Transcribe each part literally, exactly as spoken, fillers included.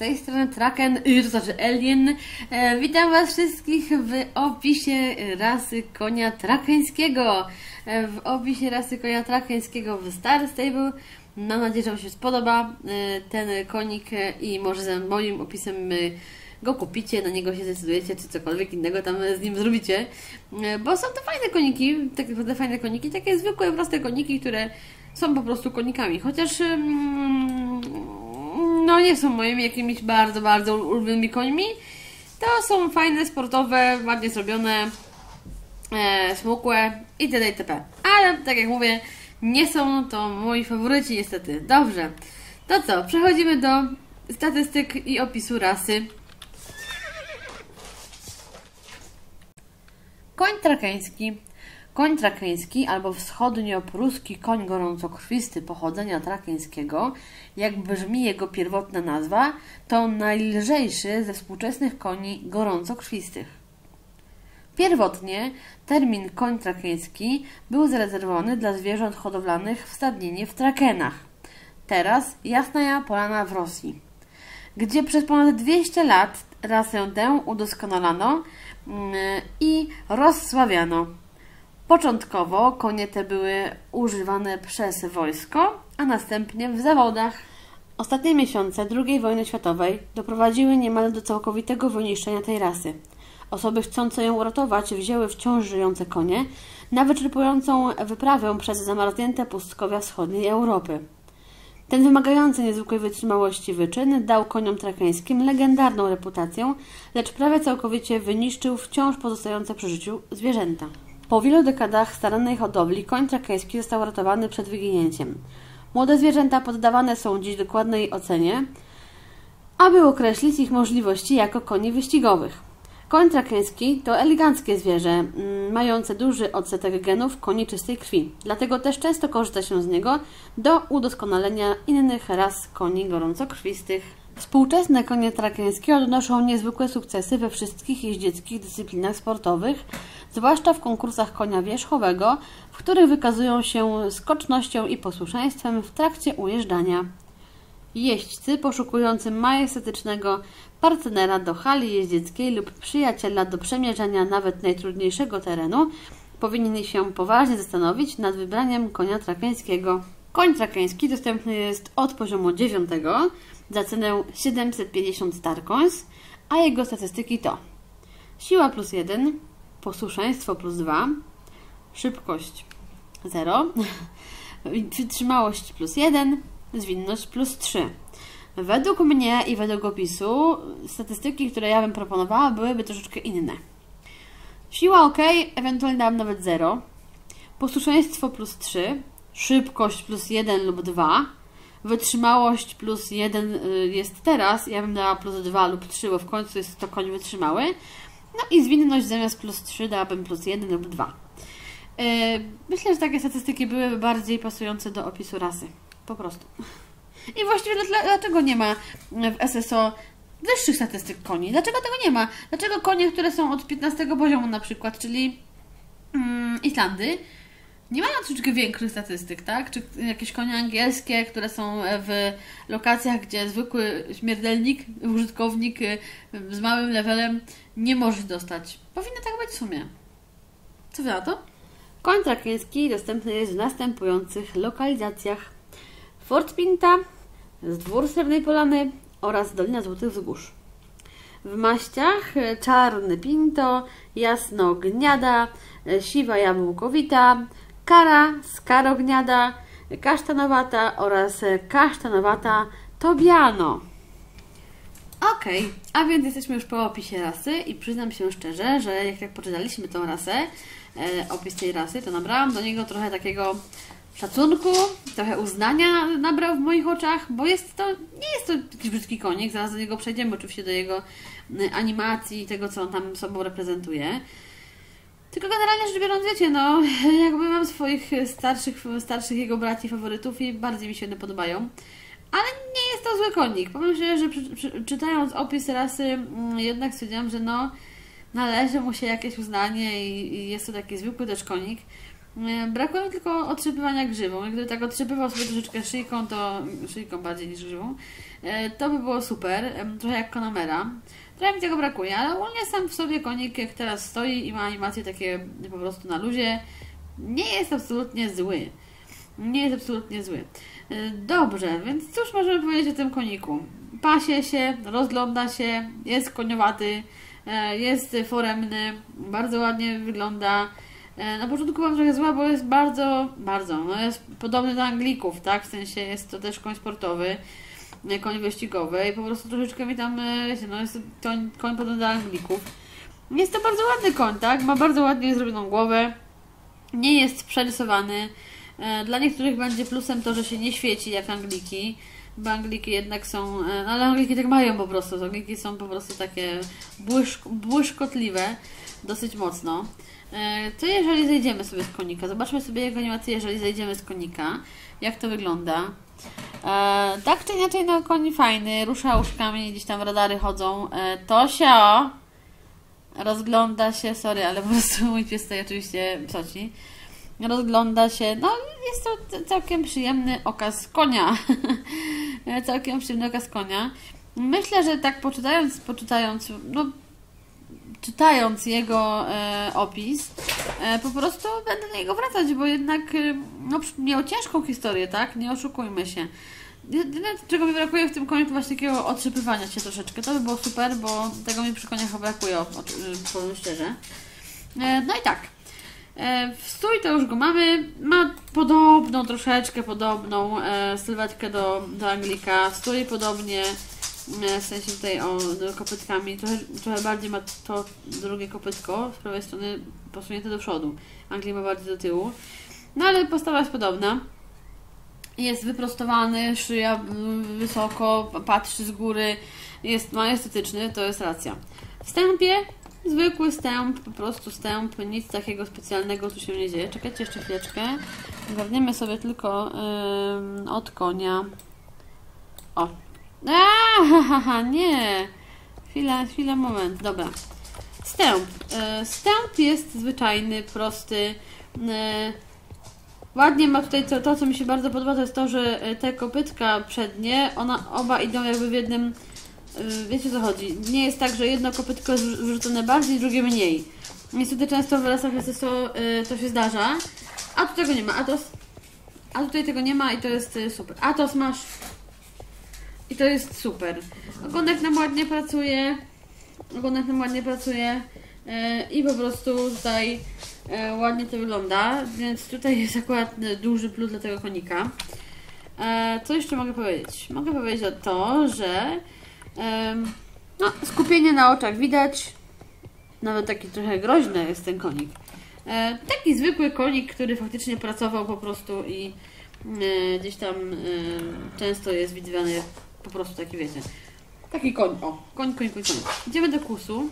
tej strony Traken, to znaczy Alien. E, witam Was wszystkich w opisie rasy konia trakeńskiego. E, w opisie rasy konia trakeńskiego w Star Stable. Mam nadzieję, że Wam się spodoba e, ten konik i może za moim opisem e, go kupicie, na niego się zdecydujecie, czy cokolwiek innego tam z nim zrobicie. E, bo są to fajne koniki, takie naprawdę fajne koniki, takie zwykłe, proste koniki, które są po prostu konikami. Chociaż mm, no nie są moimi jakimiś bardzo, bardzo ulubionymi końmi. To są fajne, sportowe, ładnie zrobione, e, smukłe itd. itp. Ale tak jak mówię, nie są to moi faworyci niestety. Dobrze, to co? Przechodzimy do statystyk i opisu rasy. Koń trakeński. Koń trakeński albo wschodnio-pruski koń gorącokrwisty pochodzenia trakeńskiego, jak brzmi jego pierwotna nazwa, to najlżejszy ze współczesnych koni gorącokrwistych. Pierwotnie termin koń trakeński był zarezerwowany dla zwierząt hodowlanych w stadninie w Trakenach, teraz Jasna Polana w Rosji, gdzie przez ponad dwieście lat rasę tę udoskonalano i rozsławiano. Początkowo konie te były używane przez wojsko, a następnie w zawodach. Ostatnie miesiące drugiej wojny światowej doprowadziły niemal do całkowitego wyniszczenia tej rasy. Osoby chcące ją uratować wzięły wciąż żyjące konie na wyczerpującą wyprawę przez zamarznięte pustkowia wschodniej Europy. Ten wymagający niezwykłej wytrzymałości wyczyn dał koniom trakeńskim legendarną reputację, lecz prawie całkowicie wyniszczył wciąż pozostające przy życiu zwierzęta. Po wielu dekadach starannej hodowli koń trakeński został ratowany przed wyginięciem. Młode zwierzęta poddawane są dziś dokładnej ocenie, aby określić ich możliwości jako koni wyścigowych. Koń trakeński to eleganckie zwierzę, mające duży odsetek genów koni czystej krwi. Dlatego też często korzysta się z niego do udoskonalenia innych ras koni gorącokrwistych. Współczesne konie trakeńskie odnoszą niezwykłe sukcesy we wszystkich jeździeckich dyscyplinach sportowych, zwłaszcza w konkursach konia wierzchowego, w których wykazują się skocznością i posłuszeństwem w trakcie ujeżdżania. Jeźdźcy poszukujący majestatycznego partnera do hali jeździeckiej lub przyjaciela do przemierzania nawet najtrudniejszego terenu powinni się poważnie zastanowić nad wybraniem konia trakeńskiego. Koń trakeński dostępny jest od poziomu dziewiątego za cenę siedemset pięćdziesiąt starcoins, a jego statystyki to siła plus jeden, posłuszeństwo plus dwa, szybkość zero, wytrzymałość plus jeden, zwinność plus trzy. Według mnie i według opisu statystyki, które ja bym proponowała, byłyby troszeczkę inne. Siła ok, ewentualnie dałam nawet zero, posłuszeństwo plus trzy, szybkość plus jeden lub dwa, wytrzymałość plus jeden jest teraz, ja bym dała plus dwa lub trzy, bo w końcu jest to koń wytrzymały. No i zwinność zamiast plus trzy dałabym plus jeden lub dwa. Myślę, że takie statystyki byłyby bardziej pasujące do opisu rasy. Po prostu. I właściwie dlaczego nie ma w S S O wyższych statystyk koni? Dlaczego tego nie ma? Dlaczego konie, które są od piętnastego poziomu na przykład, czyli mm, Islandy, nie mają troszeczkę większych statystyk, tak? Czy jakieś konie angielskie, które są w lokacjach, gdzie zwykły śmiertelnik, użytkownik z małym levelem nie może dostać. Powinno tak być w sumie. Co wy na to? Koń trakeński dostępny jest w następujących lokalizacjach: Fort Pinta, Dwór Srebrnej Polany oraz Dolina Złotych Wzgórz. W maściach czarny pinto, jasnogniada, siwa jabłkowita, kara, skarogniada, kasztanowata oraz kasztanowata tobiano. Ok, a więc jesteśmy już po opisie rasy i przyznam się szczerze, że jak tak poczytaliśmy tą rasę, e, opis tej rasy, to nabrałam do niego trochę takiego szacunku, trochę uznania nabrał w moich oczach, bo jest to, nie jest to jakiś brzydki konik, zaraz do niego przejdziemy oczywiście do jego animacji i tego, co on tam sobą reprezentuje. Tylko generalnie rzecz biorąc, wiecie, no, jakby mam swoich starszych, starszych jego braci faworytów i bardziej mi się one podobają. Ale nie jest to zły konik. Powiem szczerze, że przy, przy, czytając opis rasy, jednak stwierdziłam, że no, należy mu się jakieś uznanie i, i jest to taki zwykły też konik. Brakuje mi tylko otrzypywania grzywą. Gdyby tak otrzypywał sobie troszeczkę szyjką, to szyjką bardziej niż grzywą, to by było super. Trochę jak Connemara. Trochę mi tego brakuje, ale ogólnie sam w sobie konik, jak teraz stoi i ma animacje takie po prostu na luzie, nie jest absolutnie zły. Nie jest absolutnie zły. Dobrze, więc cóż możemy powiedzieć o tym koniku? Pasie się, rozgląda się, jest koniowaty, jest foremny, bardzo ładnie wygląda. Na początku byłam trochę zła, bo jest bardzo, bardzo, no jest podobny do Anglików, tak? W sensie jest to też koń sportowy, koń wyścigowy i po prostu troszeczkę mi tam, wiecie, no jest to koń podobny do Anglików. Jest to bardzo ładny koń, tak? Ma bardzo ładnie zrobioną głowę, nie jest przerysowany. Dla niektórych będzie plusem to, że się nie świeci jak Angliki, bo Angliki jednak są, no ale Angliki tak mają po prostu, Angliki są po prostu takie błyszk, błyszkotliwe dosyć mocno. To jeżeli zejdziemy sobie z konika, zobaczmy sobie jego animację, jeżeli zejdziemy z konika, jak to wygląda. E, tak czy inaczej, no koń fajny, rusza uszkami, gdzieś tam radary chodzą. E, Tosio rozgląda się, sorry, ale po prostu mój pies tutaj oczywiście psoci. Rozgląda się, no jest to całkiem przyjemny okaz konia. Całkiem przyjemny okaz konia. Myślę, że tak poczytając, poczytając, no czytając jego e, opis, e, po prostu będę do niego wracać, bo jednak e, no, miał ciężką historię, tak? Nie oszukujmy się. Jedyne, czego mi brakuje w tym koniu, to właśnie takiego otrzypywania się troszeczkę. To by było super, bo tego mi przy koniach brakuje, powiem szczerze. E, no i tak. E, w stój to już go mamy. Ma podobną, troszeczkę podobną e, sylwetkę do, do Anglika. W stój podobnie. W sensie tutaj o kopytkami, trochę, trochę bardziej ma to drugie kopytko z prawej strony posunięte do przodu. Anglik ma bardziej do tyłu. No ale postawa jest podobna. Jest wyprostowany, szyja wysoko, patrzy z góry, jest majestetyczny, to jest racja. W stępie zwykły stęp, po prostu stęp, nic takiego specjalnego tu się nie dzieje. Czekajcie jeszcze chwileczkę. Ogarniemy sobie tylko yy, od konia. O! Aaaa, nie! Chwila, chwila, moment. Dobra. Stęp. Stęp jest zwyczajny, prosty. Ładnie ma tutaj to, to, co mi się bardzo podoba, to jest to, że te kopytka przednie, one oba idą jakby w jednym... Wiecie, o co chodzi? Nie jest tak, że jedno kopytko jest wrzucone bardziej, drugie mniej. Niestety często w lasach jest to, to się zdarza. A tu tego nie ma. Atos, a tutaj tego nie ma i to jest super. Atos masz... I to jest super. Ogonek nam ładnie pracuje. Ogonek nam ładnie pracuje. Yy, I po prostu tutaj yy, ładnie to wygląda. Więc tutaj jest akurat duży plus dla tego konika. Yy, co jeszcze mogę powiedzieć? Mogę powiedzieć o to, że yy, no, skupienie na oczach widać. Nawet taki trochę groźny jest ten konik. Yy, taki zwykły konik, który faktycznie pracował po prostu i yy, gdzieś tam yy, często jest widywany. Po prostu taki, wiecie, taki koń, o, koń, koń, koń, koń. Idziemy do kłusu.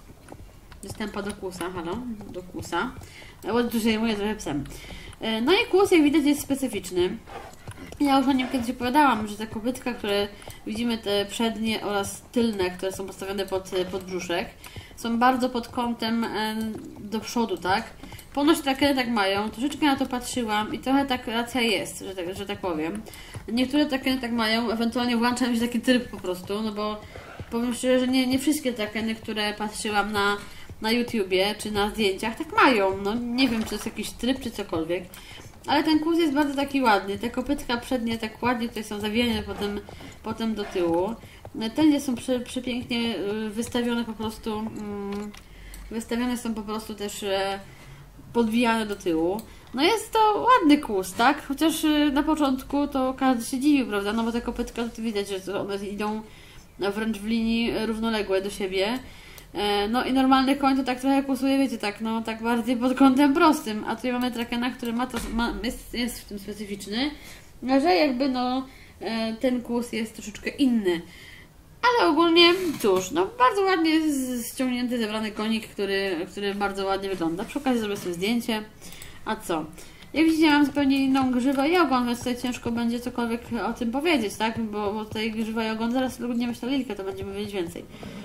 Dostępa do kłusa, halo, do kłusa. Bo tu zajmuję trochę psem. No i kłus, jak widać, jest specyficzny. Ja już o nim kiedyś opowiadałam, że te kopytka, które widzimy, te przednie oraz tylne, które są postawione pod, pod brzuszek, są bardzo pod kątem do przodu, tak? Ponoć takie tak mają, troszeczkę na to patrzyłam i trochę tak racja jest, że tak, że tak powiem. Niektóre takie tak mają, ewentualnie włącza mi się taki tryb po prostu, no bo powiem szczerze, że nie, nie wszystkie takie, które patrzyłam na, na YouTubie czy na zdjęciach, tak mają. No nie wiem, czy to jest jakiś tryb, czy cokolwiek. Ale ten kłus jest bardzo taki ładny. Te kopytka przednie tak ładnie tutaj są zawijane potem, potem do tyłu. Tylnie są prze, przepięknie wystawione po prostu, mm, wystawione są po prostu też podwijane do tyłu. No jest to ładny kłus, tak? Chociaż na początku to każdy się dziwił, prawda? No bo te kopytka to widać, że one idą wręcz w linii równoległe do siebie. No i normalny koń to tak trochę kłusuje, wiecie, tak, no tak bardziej pod kątem prostym. A tutaj mamy Trakena, który ma to, ma, jest, jest w tym specyficzny, że jakby no ten kłus jest troszeczkę inny. Ale ogólnie, cóż, no bardzo ładnie jest ściągnięty, zebrany konik, który, który bardzo ładnie wygląda. Przy okazji zrobię sobie zdjęcie. A co? Jak widzicie, mam zupełnie inną grzywę i ogon, więc tutaj ciężko będzie cokolwiek o tym powiedzieć, tak? Bo, bo tutaj grzywa i ogon, zaraz nie myślę Lilkę, to będziemy wiedzieć więcej.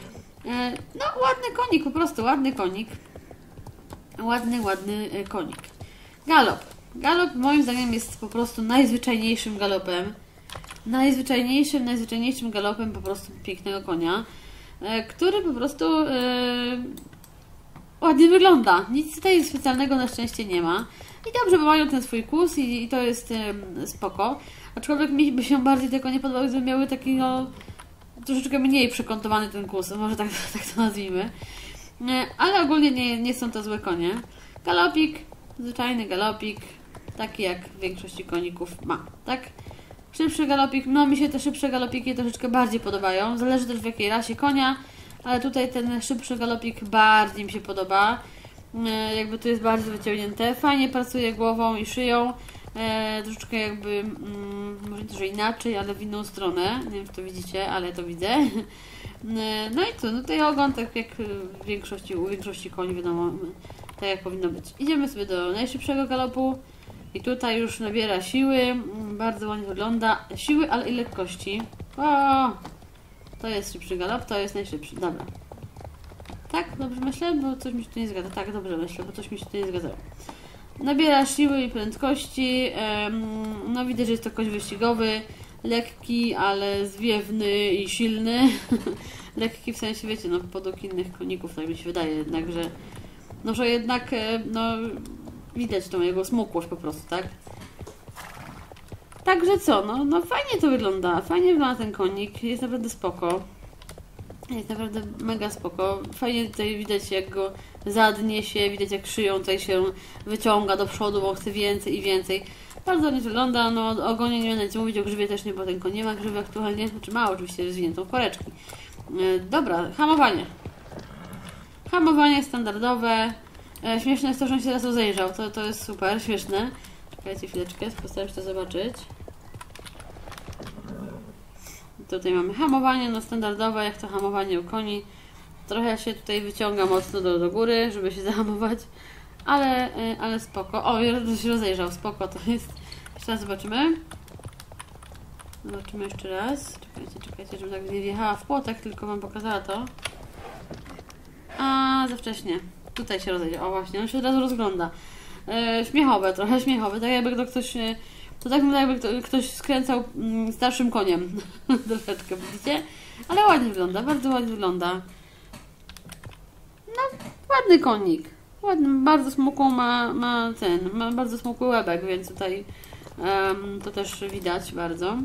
No, ładny konik, po prostu ładny konik. Ładny, ładny konik. Galop. Galop moim zdaniem jest po prostu najzwyczajniejszym galopem. Najzwyczajniejszym, najzwyczajniejszym galopem po prostu pięknego konia, który po prostu yy, ładnie wygląda. Nic tutaj specjalnego na szczęście nie ma. I dobrze, bo mają ten swój kurs i, i to jest yy, spoko. Aczkolwiek mi by się bardziej te konie podobały, gdyby miały taki no troszeczkę mniej przekątowany ten kurs, może tak, tak to nazwijmy. Yy, ale ogólnie nie, nie są to złe konie. Galopik, zwyczajny galopik, taki jak w większości koników ma, tak? Szybszy galopik, no mi się te szybsze galopiki troszeczkę bardziej podobają, zależy też w jakiej rasie konia, ale tutaj ten szybszy galopik bardziej mi się podoba, e, jakby tu jest bardzo wyciągnięte, fajnie pracuje głową i szyją, e, troszeczkę jakby, mm, może nie to, że inaczej, ale w inną stronę, nie wiem czy to widzicie, ale to widzę. E, no i co, no tutaj ogon tak jak w większości, u większości koni wiadomo, tak jak powinno być. Idziemy sobie do najszybszego galopu. I tutaj już nabiera siły, bardzo ładnie wygląda. Siły, ale i lekkości. O, to jest szybszy galop, to jest najszybszy. Dobra. Tak? Dobrze myślę? Bo coś mi się tu nie zgadza. Tak, dobrze myślę, bo coś mi się tu nie zgadzało. Nabiera siły i prędkości. No widać, że jest to koń wyścigowy. Lekki, ale zwiewny i silny. Lekki w sensie, wiecie, no podług innych koników, tak mi się wydaje jednak, że no, że jednak, no widać tą jego smukłość po prostu, tak? Także co, no, no fajnie to wygląda, fajnie wygląda ten konik, jest naprawdę spoko. Jest naprawdę mega spoko. Fajnie tutaj widać jak go zadnie się, widać jak szyją tutaj się wyciąga do przodu, bo chce więcej i więcej. Bardzo ładnie wygląda, no o ogonie nie będę nic mówić, o grzywie też nie, bo ten koń nie ma grzywy aktualnie, znaczy ma oczywiście rozwiniętą koreczki. Yy, dobra, hamowanie. Hamowanie standardowe. E, śmieszne jest to, że on się teraz rozejrzał. To, to jest super, śmieszne. Czekajcie chwileczkę, postaram się to zobaczyć. Tutaj mamy hamowanie, no standardowe, jak to hamowanie u koni. Trochę się tutaj wyciąga mocno do, do góry, żeby się zahamować. Ale, ale spoko. O, się rozejrzał, spoko to jest. Jeszcze raz zobaczymy. Zobaczymy jeszcze raz. Czekajcie, czekajcie, żebym tak nie wjechała w płotek, tylko wam pokazała to. A, za wcześnie. Tutaj się rozejdzie. O właśnie, on się od razu rozgląda. E, śmiechowe, trochę śmiechowe. Tak jakby to ktoś... To tak jakby kto, ktoś skręcał mm, starszym koniem. Troszeczkę, widzicie? Ale ładnie wygląda, bardzo ładnie wygląda. No, ładny konik. Ładny, bardzo smukłą ma, ma ten, ma bardzo smukły łebek, więc tutaj um, to też widać bardzo.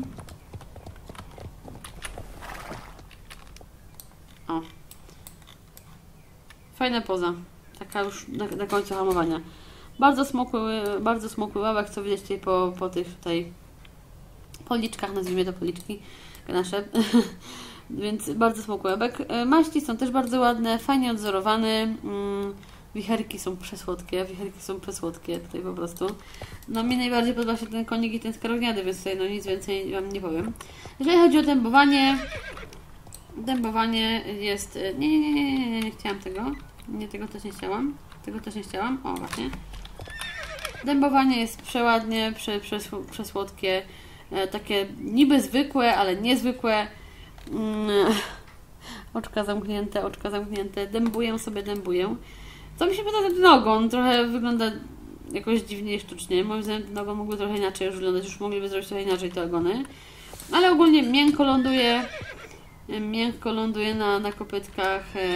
O. Fajna poza. Taka już na, na końcu hamowania. Bardzo smukły, bardzo smukły łebek, co widać tutaj po, po tych tutaj policzkach, nazwijmy to policzki nasze. Więc bardzo smukły łebek. Maści są też bardzo ładne, fajnie odzorowane. Wicherki są przesłodkie, wicherki są przesłodkie tutaj po prostu. No mi najbardziej podoba się ten konik i ten skarogniady, więc tutaj no nic więcej wam nie powiem. Jeżeli chodzi o dębowanie, dębowanie jest... Nie, nie, nie, nie, nie, nie, nie chciałam tego. Nie, tego też nie chciałam. Tego też nie chciałam. O, właśnie. Dębowanie jest przeładnie, prze, przes, przesłodkie. E, takie niby zwykłe, ale niezwykłe. Mm, oczka zamknięte, oczka zamknięte. Dębuję sobie, dębuję. Co mi się podoba, ten ogon trochę wygląda jakoś dziwnie i sztucznie. Moim zdaniem ten ogon mógłby trochę inaczej już wyglądać. Już mogliby zrobić trochę inaczej te ogony. Ale ogólnie miękko ląduje. Miękko ląduje na, na kopytkach. E,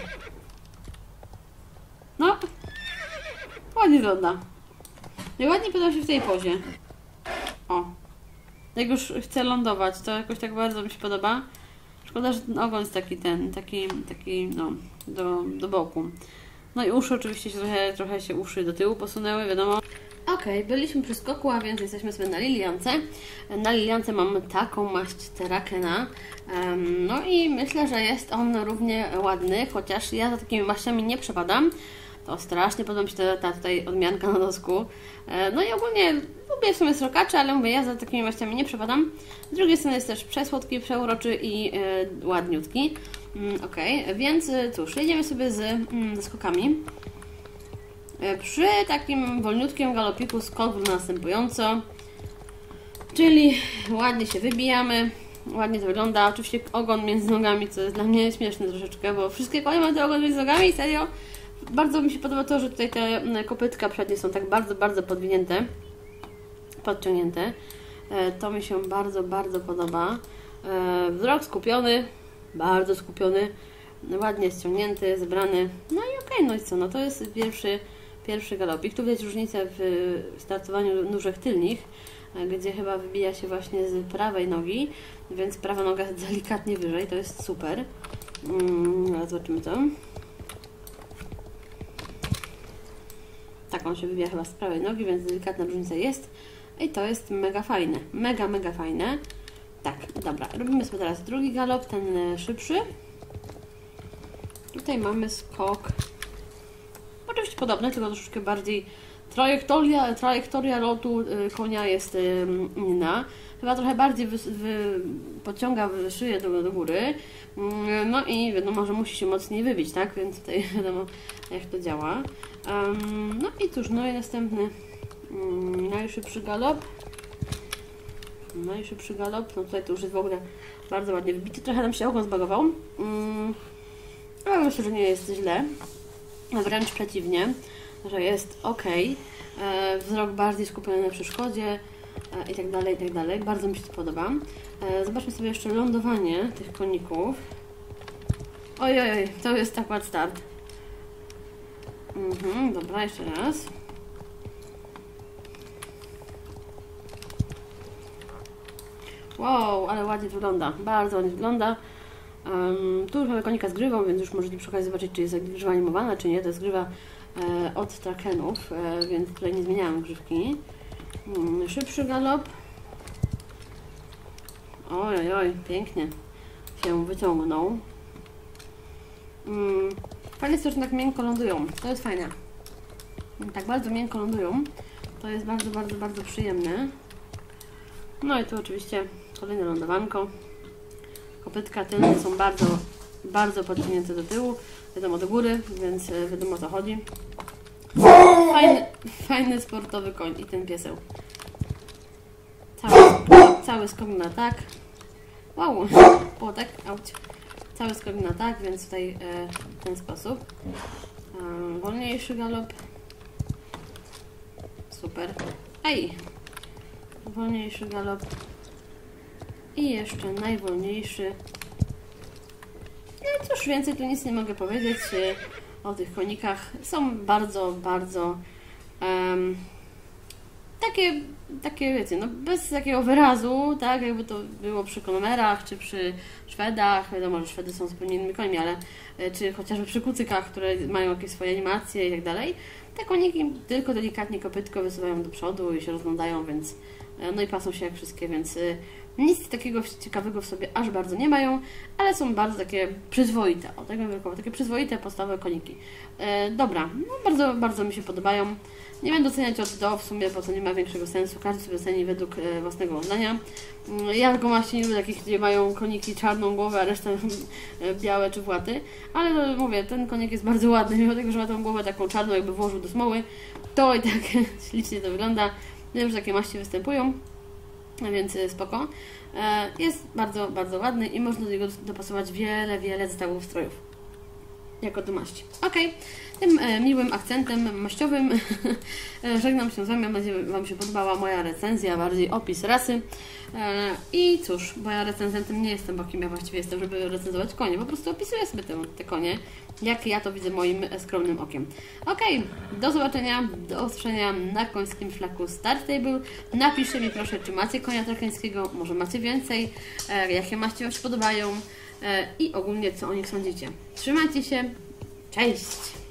no. Ładnie wygląda. Najładniej podoba się w tej pozie. O. Jak już chcę lądować, to jakoś tak bardzo mi się podoba. Szkoda, że ten ogon jest taki ten, taki, taki no, do, do boku. No i uszy oczywiście się trochę, trochę się uszy do tyłu posunęły, wiadomo. Okej, okay, byliśmy przy skoku, a więc jesteśmy sobie na Liliance. Na Liliance mam taką maść Terrakena. Um, no i myślę, że jest on równie ładny, chociaż ja za takimi maściami nie przepadam. To strasznie podoba mi się ta, ta tutaj odmianka na nosku. E, no i ogólnie lubię w sumie srokacze, ale mówię, ja za takimi maściami nie przepadam. Z drugiej strony jest też przesłodki, przeuroczy i e, ładniutki. Mm, Okej, okay. Więc cóż, jedziemy sobie z, mm, ze skokami. E, przy takim wolniutkim galopiku skok wygląda następująco. Czyli ładnie się wybijamy. Ładnie to wygląda. Oczywiście ogon między nogami, co jest dla mnie śmieszne troszeczkę, bo wszystkie konie mają ten ogon między nogami, serio. bardzo mi się podoba to, że tutaj te kopytka przednie są tak bardzo, bardzo podwinięte, podciągnięte. To mi się bardzo, bardzo podoba. Wzrok skupiony, bardzo skupiony, ładnie ściągnięty, zebrany. No i okej, okay, no i co, no to jest pierwszy, pierwszy galopik. Tu widać różnicę w startowaniu nóżek tylnych, gdzie chyba wybija się właśnie z prawej nogi, więc prawa noga jest delikatnie wyżej, to jest super. Hmm, zobaczymy to. Tak, on się wybija chyba z prawej nogi, więc delikatna różnica jest. I to jest mega fajne, mega, mega fajne. Tak, dobra, robimy sobie teraz drugi galop, ten szybszy. Tutaj mamy skok, oczywiście podobny, tylko troszeczkę bardziej trajektoria, trajektoria lotu konia jest inna. Chyba trochę bardziej wy, wy, podciąga szyję do, do góry. No i wiadomo, że musi się mocniej wybić, tak? Więc tutaj wiadomo, jak to działa. Um, no i cóż, no i następny um, najszybszy galop. Najszybszy galop. No tutaj to już jest w ogóle bardzo ładnie wybity. Trochę nam się ogon zbagował. Um, ale myślę, że nie jest źle. Wręcz przeciwnie, że jest ok. E, wzrok bardziej skupiony na przeszkodzie e, i tak dalej, i tak dalej. Bardzo mi się to podoba. E, zobaczmy sobie jeszcze lądowanie tych koników. Ojej, oj, to jest tak ład start. Mhm, dobra, jeszcze raz. Wow, ale ładnie wygląda. Bardzo ładnie wygląda. Um, tu już mamy konika z grywą, więc już możecie przy okazji zobaczyć, czy jest grzywa animowana, czy nie. To jest grywa e, od Trakenów, e, więc tutaj nie zmieniałam grzywki. Um, szybszy galop. Oj, oj, pięknie się wyciągnął. Um, fajnie jest to, że tak miękko lądują. To jest fajne. Tak bardzo miękko lądują. To jest bardzo, bardzo, bardzo przyjemne. No i tu oczywiście kolejne lądowanko. Kopytka tylne są bardzo, bardzo podciągnięte do tyłu, wiadomo do góry, więc wiadomo o co chodzi. Fajny, fajny sportowy koń i ten pieseł. Cały, cały skok na tak. Wow, płotek, auć. Cały skok na tak, więc tutaj e, w ten sposób. E, wolniejszy galop. Super. Ej! Wolniejszy galop. I jeszcze najwolniejszy. No cóż, więcej tu nic nie mogę powiedzieć o tych konikach. Są bardzo, bardzo um, takie, takie wiecie, no bez takiego wyrazu, tak jakby to było przy Konomerach, czy przy Szwedach. Wiadomo, że Szwedy są zupełnie innymi końmi, ale czy chociażby przy kucykach, które mają jakieś swoje animacje i tak dalej. Te koniki tylko delikatnie kopytko wysuwają do przodu i się rozglądają, więc no i pasą się jak wszystkie, więc nic takiego ciekawego w sobie aż bardzo nie mają, ale są bardzo takie przyzwoite, o tak bym wyrakował, takie przyzwoite, podstawowe koniki. E, dobra, no bardzo, bardzo mi się podobają. Nie będę oceniać od do w sumie, bo to nie ma większego sensu, każdy sobie oceni według e, własnego uznania. E, ja tylko właśnie nie lubię takich, gdzie mają koniki czarną głowę, a resztę e, białe czy właty, ale no, mówię, ten konik jest bardzo ładny, mimo tego, że ma tą głowę taką czarną, jakby włożył do smoły, to i tak ślicznie to wygląda. Wiem, że takie maści występują, więc spoko. Jest bardzo, bardzo ładny i można do niego dopasować wiele, wiele zestawów strojów jako do maści. Ok, tym e, miłym akcentem maściowym żegnam się z Wami. Mam nadzieję, że Wam się podobała moja recenzja, bardziej opis rasy. E, I cóż, bo ja recenzentem nie jestem, bo kim ja właściwie jestem, żeby recenzować konie. Po prostu opisuję sobie te, te konie, jak ja to widzę moim skromnym okiem. Ok, do zobaczenia, do usłyszenia na końskim szlaku Start Table. Napiszcie mi proszę, czy macie konia trakeńskiego, może macie więcej, e, jakie maści Wam się podobają e, i ogólnie co o nich sądzicie. Trzymajcie się, cześć!